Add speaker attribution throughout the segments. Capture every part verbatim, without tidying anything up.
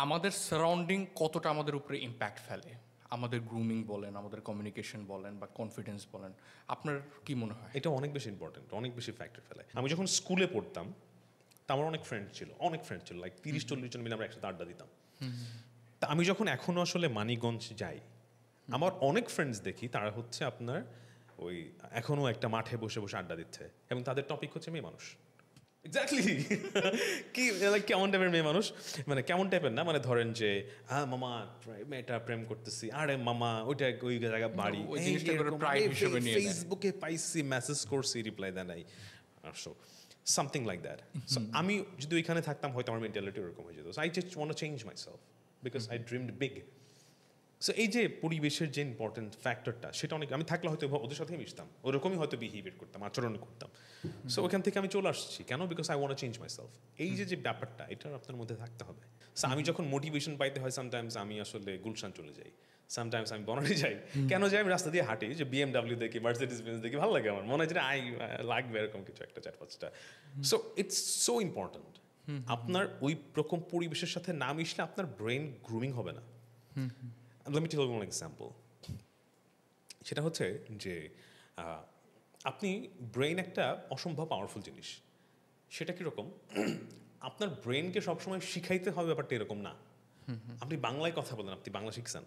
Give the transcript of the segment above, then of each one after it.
Speaker 1: আমাদের সারাউন্ডিং কতটা আমাদের উপরে ইম্প্যাক্ট ফেলে, আমাদের গ্রুমিং বলেন, আমাদের কমিউনিকেশন বলেন বা কনফিডেন্স বলেন, আপনার কি মনে হয়?
Speaker 2: এটা অনেক বেশি ইম্পর্টেন্ট, অনেক বেশি ফ্যাক্টর ফেলে। আমি যখন স্কুলে পড়তাম তা আমার অনেক ফ্রেন্ড ছিল, অনেক ফ্রেন্ড ছিল, লাইক তিরিশ চল্লিশ জন মিলে আমরা একসাথে আড্ডা দিতাম। তা আমি যখন এখনও আসলে মানিকগঞ্জ যাই, আমার অনেক ফ্রেন্ডস দেখি তারা হচ্ছে আপনার ওই এখনও একটা মাঠে বসে বসে আড্ডা দিচ্ছে এবং তাদের টপিক হচ্ছে মেয়ে মানুষ। এক্স্যাক্টলি কি লাইক কেমন টাইপের মেয়ে মানুষ, মানে কেমন টাইপের না, মানে ধরেন যে হ্যাঁ মামা মেয়েটা প্রেম করতেছি, আরে মামা ওইটা ওই জায়গায় বাড়ি,
Speaker 1: ওই জিনিসটা করে প্রাইড হিসেবে নিয়ে নেয়।
Speaker 2: ফেসবুকে পাইছি, মেসেজ করছি, রিপ্লাই দেয় নাই, so something like that. So আমি যদি ওইখানে থাকতাম হয়তো আমার মেন্টালিটি ওরকম হয়ে যেত। I just want to change myself because I dreamed big. So এই যে পরিবেশের যে ইম্পর্টেন্ট ফ্যাক্টরটা, সেটা অনেক, আমি থাকলে হয়তো ওদের সাথেই মিশতাম, ওরকমই হয়তো বিহেভিয়ার করতাম, আচরণ করতাম। সো ওখান থেকে আমি চলে আসছি কেন? Because I want change myself. এই যে যে ব্যাপারটা, এটা আপনার মধ্যে থাকতে হবে। সো আমি যখন মোটিভেশন পাইতে হয়, সামটাইমস আমি আসলে গুলশান চলে যাই, সামটাইমস আমি বনানী যাই। কেন যাই? আমি রাস্তা দিয়ে হাঁটি, যে বিএমডাব্লিউ দেখি, মার্সিডিজ বেঞ্জ দেখি, ভালো লাগে, আমার মনে হয় যে আই লাগবে এরকম কিছু একটা চার পাঁচটা। So it's so important. আপনার ওই রকম পরিবেশের সাথে না মিশলে আপনার ব্রেন গ্রুমিং হবে না। Let me tell you one example. সেটা হচ্ছে যে আপনি ব্রেন একটা অসম্ভব পাওয়ারফুল জিনিস। সেটা কীরকম? আপনার ব্রেনকে সবসময় শিখাইতে হবে ব্যাপারটা এরকম না। আপনি বাংলায় কথা বলেন, আপনি বাংলা শিখছেন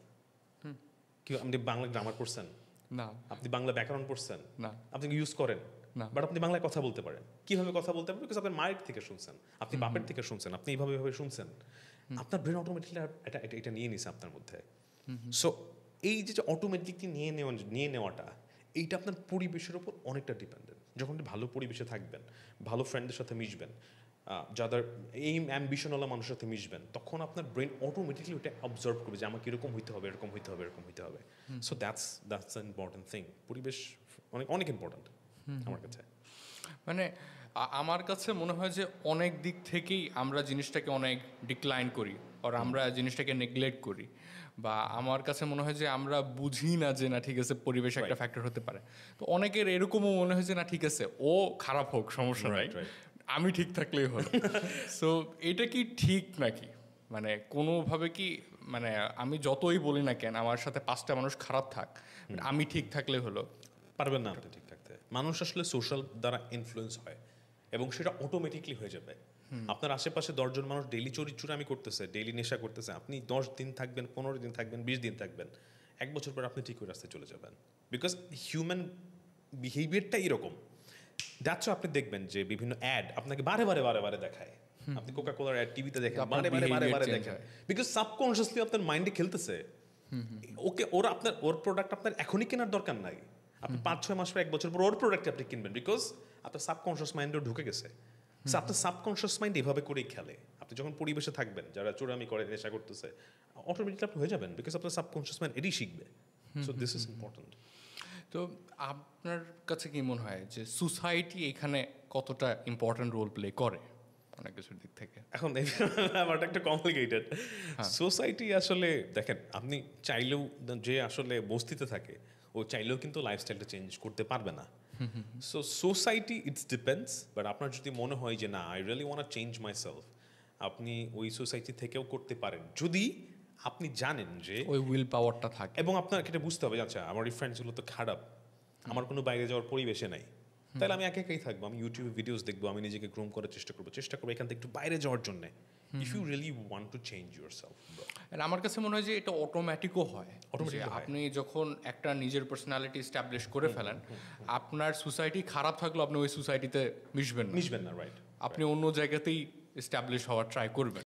Speaker 2: কি? আপনি বাংলা গ্রামার পড়ছেন
Speaker 1: না।
Speaker 2: আপনি বাংলা ব্যাকরণ পড়ছেন
Speaker 1: না।
Speaker 2: আপনি ইউজ করেন
Speaker 1: না।
Speaker 2: বাট আপনি বাংলায় কথা বলতে পারেন। কিভাবে কথা বলতে পারেন? বিকজ আপনার মায়ের থেকে শুনছেন, আপনি বাপের থেকে শুনছেন, আপনি এইভাবে এইভাবে শুনছেন। আপনার ব্রেন অটোমেটিকলি এটা এটা এটা নিয়ে নিছে আপনার মধ্যে। সো এই যে অটোমেটিকলি নিয়ে নেওয়া নিয়ে নেওয়াটা, এইটা আপনার পরিবেশের ওপর অনেকটা ডিপেন্ডেন্ট। যখন আপনি ভালো পরিবেশে থাকবেন, ভালো ফ্রেন্ডদের সাথে মিশবেন, যাদের এইম অ্যাম্বিশনওয়ালা মানুষের সাথে মিশবেন, তখন আপনার ব্রেন অটোমেটিকলি ওটা অবজার্ভ করবে যে আমাকে এরকম হইতে হবে, এরকম হইতে হবে, এরকম হইতে হবে। So that's that's an important thing. পরিবেশ অনেক অনেক ইম্পর্টেন্ট আমার কাছে।
Speaker 1: মানে আমার কাছে মনে হয় যে অনেক দিক থেকেই আমরা জিনিসটাকে অনেক ডিক্লাইন করি, আর আমরা জিনিসটাকে নেগলেক্ট করি, বা আমার কাছে মনে হয় যে আমরা বুঝি না যে না ঠিক আছে পরিবেশ একটা ফ্যাক্টর হতে পারে। তো অনেকের এরকমও মনে হয় যে না ঠিক আছে ও খারাপ হোক, সমস্যা নাই, আমি ঠিক থাকলেই হলো। সো এটা কি ঠিক নাকি? মানে কোনোভাবে কি, মানে আমি যতই বলি না কেন আমার সাথে পাঁচটা মানুষ খারাপ থাক, আমি ঠিক থাকলে হলো?
Speaker 2: পারবেন না আপনি ঠিক থাকতে। মানুষ আসলে সোশ্যাল দ্বারা ইনফ্লুয়েন্স হয় এবং সেটা অটোমেটিকলি হয়ে যাবে। আপনার আশেপাশে দশজন মানুষ ডেইলি চুরি চুরামি করতেছে, ডেইলি নেশা করতেছে, আপনি দশ দিন থাকবেন, পনেরো দিন থাকবেন, বিশ দিন থাকবেন, এক বছর পর আপনি ঠিক ওই রাস্তায় চলে যাবেন। বিকজ হিউম্যান বিহেভিয়ারটা এরকম। দ্যাটস আপনি দেখবেন যে বিভিন্ন অ্যাড আপনাকে বারে বারে বারে বারে দেখায়। আপনি কোকা কোলার অ্যাড টিভিতে দেখেন, বারে বারে বারে বারে দেখেন, বিকজ সাবকনশিয়াসলি আপনার মাইন্ডে খেলতেছে। ওকে, ওরা আপনার ওর প্রোডাক্ট আপনার এখনই কেনার দরকার নাই, আপনি পাঁচ ছয় মাস পর, এক বছর পর ওর প্রোডাক্ট আপনি কিনবেন, বিকজ আপনার সাবকনশিয়াস মাইন্ডে ঢুকে গেছে। আপনার সাবকনশিয়াস মাইন্ড এভাবে করেই খেলে। আপনি যখন পরিবেশে থাকবেন, যারা চোরামি করে, নেশা করতেছে, অটোমেটিকলি আপনি হয়ে যাবেন, বিকজ আপনার সাবকনশিয়াস মাইন্ড এটাই শিখবে। So this is important.
Speaker 1: তো আপনার কাছে কি মনে হয় যে সোসাইটি এখানে কতটা ইম্পর্টেন্ট রোল প্লে করে অনেক কিছুর দিক থেকে?
Speaker 2: এখন ব্যাপারটা একটা কমপ্লিকেটেড। সোসাইটি আসলে দেখেন, আপনি চাইলেও, যে আসলে বস্তিতে থাকে ও চাইলেও কিন্তু লাইফস্টাইলটা চেঞ্জ করতে পারবে না। So society it's depends, but আপনার যদি মনে হয় যে না I really want change myself, আপনি ওই সোসাইটি থেকেও করতে পারেন, যদি আপনি জানেন যে
Speaker 1: ওই উইল পাওয়ারটা থাকে।
Speaker 2: এবং আপনার এটা বুঝতে হবে, আচ্ছা আমার এই ফ্রেন্ডসগুলো তো খারাপ, আমার কোনো বাইরে যাওয়ার পরিবেশে নাই, তাহলে আমি একা একাই থাকবো, আমি ইউটিউবে ভিডিওস দেখবো, আমি নিজেকে গ্রুম করার চেষ্টা করবো, চেষ্টা করবো এখান থেকে একটু বাইরে যাওয়ার জন্য, if you really want to change yourself.
Speaker 1: আমার কাছে মনে হয় যে এটা অটোমেটিকও হয়। আপনি যখন একটা নিজের পার্সোনালিটি এস্টাবলিশ করে ফেলেন, আপনার সোসাইটি খারাপ থাকলেও আপনি ওই সোসাইটিতে মিশবেন
Speaker 2: মিশবেন না, রাইট?
Speaker 1: আপনি অন্য জায়গাতেই এস্টাবলিশ হওয়ার ট্রাই করবেন।